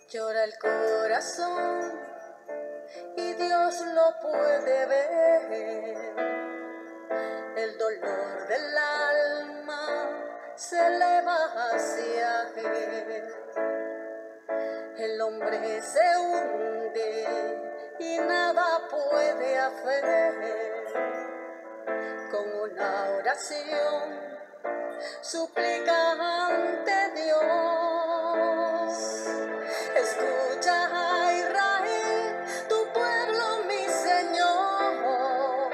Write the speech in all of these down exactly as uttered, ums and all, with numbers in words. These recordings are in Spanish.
Llora el corazón y Dios lo puede ver. El dolor del alma se eleva hacia Él. El hombre se hunde y nada puede hacer. Con una oración suplica ante Dios. Escucha a Israel, tu pueblo, mi Señor.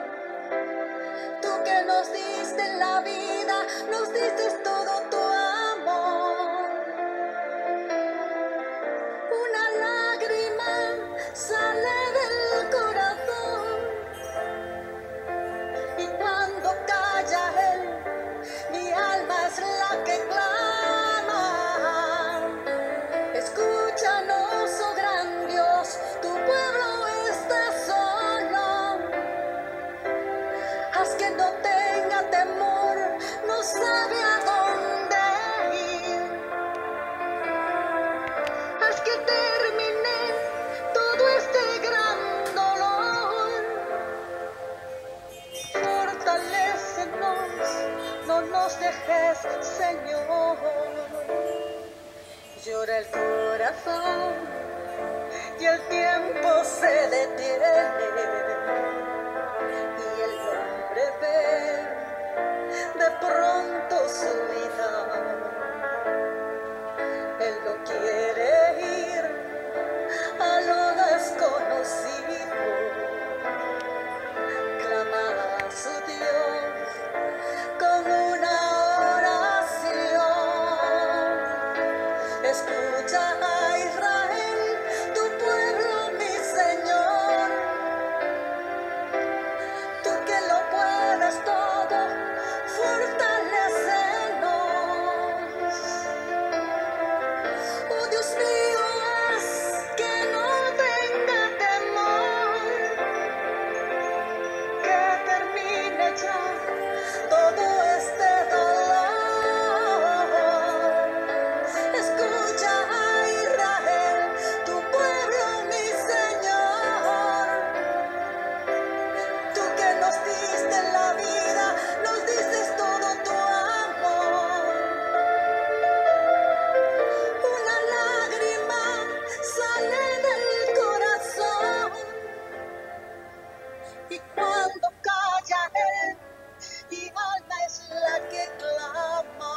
Tú que nos diste la vida, nos diste todo tu amor. Una lágrima sale del corazón y cuando calla Él, mi alma es la que clama. Escúchanos, oh gran Dios, tu pueblo está solo. Haz que no tenga temor, no sabe a dónde ir. Haz que termine todo este gran dolor. Fortalécenos, no nos dejes, Señor. Llora el corazón y el tiempo se detiene. Y el hombre ve de pronto su vida. Él no quiere ir a lo desconocido. Clama a su Dios con una oración. Escucha a Israel, tu pueblo, mi Señor. Tú que lo puedes todo, fortalécenos. Oh Dios mío, haz que no tenga temor, que termine ya todo este dolor. Escucha a Israel, tu pueblo, mi Señor. Tú que nos diste la vida, nos diste todo tu amor. Una lágrima sale del corazón y cuando calla Él, mi alma es la que clama.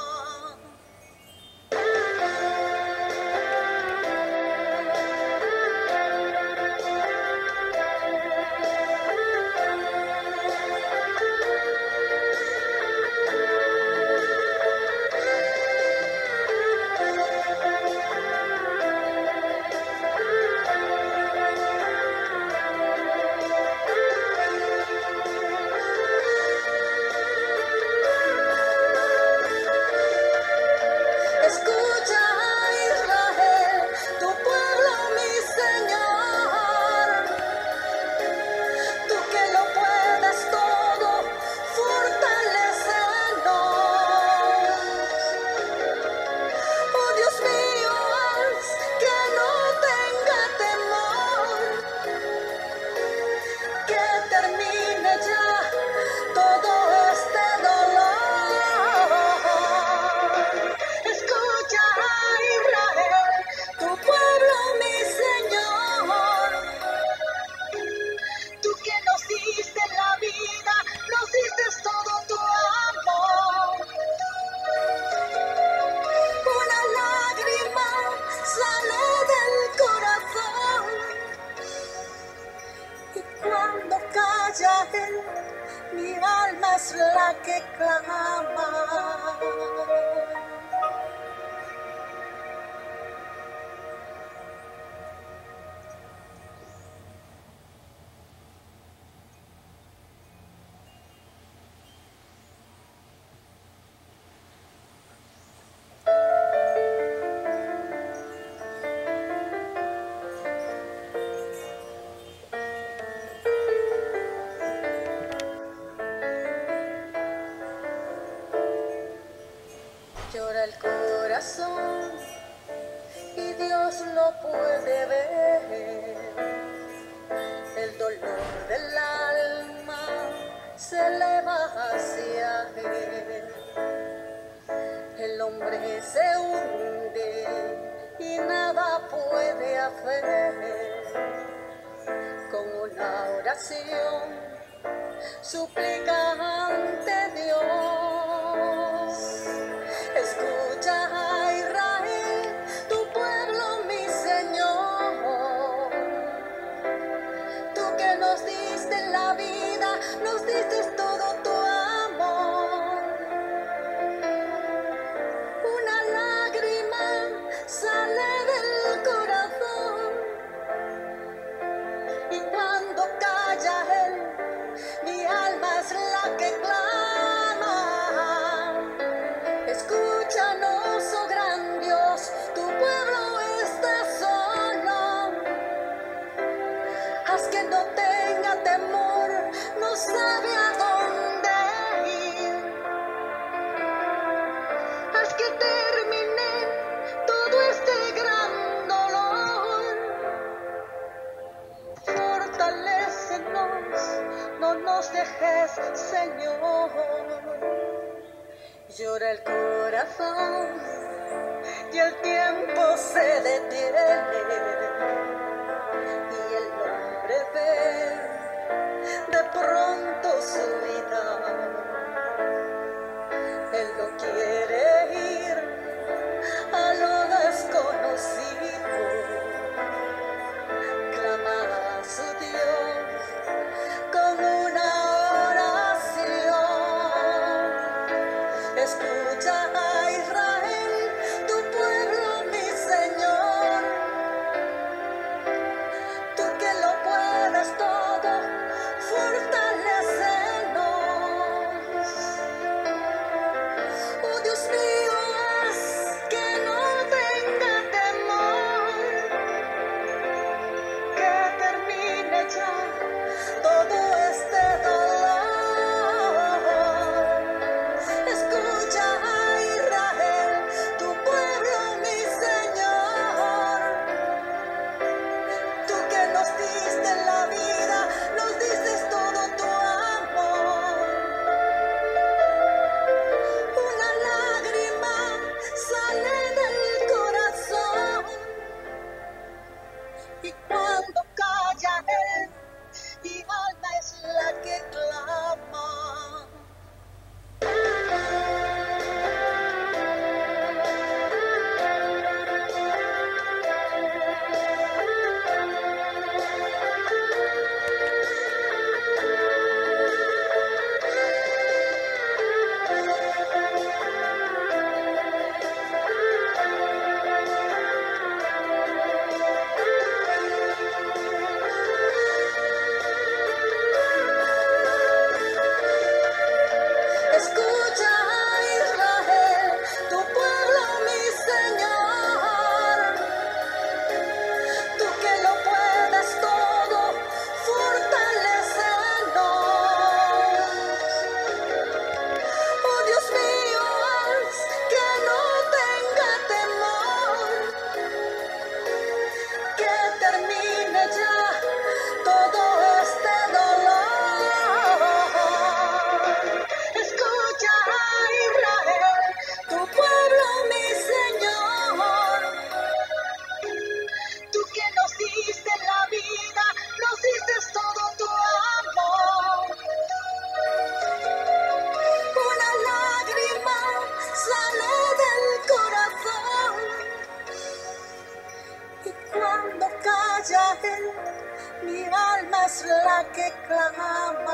Escucha a Israel, tu pueblo, mi Señor. Tú que lo puedes todo, fortalécenos. Oh Dios mío, haz que no tenga temor, que termine ya todo este dolor. Escucha a Israel, tu pueblo, mi Señor. Tú que nos diste la vida, nos diste todo tu amor. Una lágrima sale del corazón y cuando calla Él, mi alma es la que clama. Llora el corazón y Dios lo puede ver. El dolor del alma se eleva hacia Él. El hombre se hunde y nada puede hacer. Con una oración suplica ante Dios. Escucha a Israel, tu pueblo, mi Señor. Tú que nos diste la vida, nos diste todo tu amor. Una lágrima sale del corazón y cuando calla Él, mi alma es la que clama. Escúchanos, oh gran Dios, tu pueblo está solo. Haz que no tenga temor, no sabe a dónde ir. Haz que termine todo este gran dolor. Fortalécenos, no nos dejes, Señor. Llora el corazón y el tiempo se detiene. Y el hombre ve de pronto su vida. Él no quiere ir a lo desconocido. Clama a su Dios con una oración. Escucha a Israel, tu pueblo, mi Señor. Tú que lo puedes todo, fortalécenos. Oh Dios mío, haz que no tenga temor, que termine ya todo este dolor. Escucha a Israel, tu pueblo, mi Señor. Tú que nos diste la vida, nos diste todo tu amor. Una lágrima sale del corazón y cuando calla Él, mi alma es la que clama. Escucha a Israel, tu pueblo, mi Señor. Tú que lo puedes todo, fortalécenos. Oh Dios mío, haz que no tenga temor, que termine ya todo este dolor. Escucha a Israel, tu pueblo, mi Señor. Tú que nos diste la vida, nos diste todo tu amor. Una lágrima sale del corazón y cuando calla Él, mi alma es la que clama.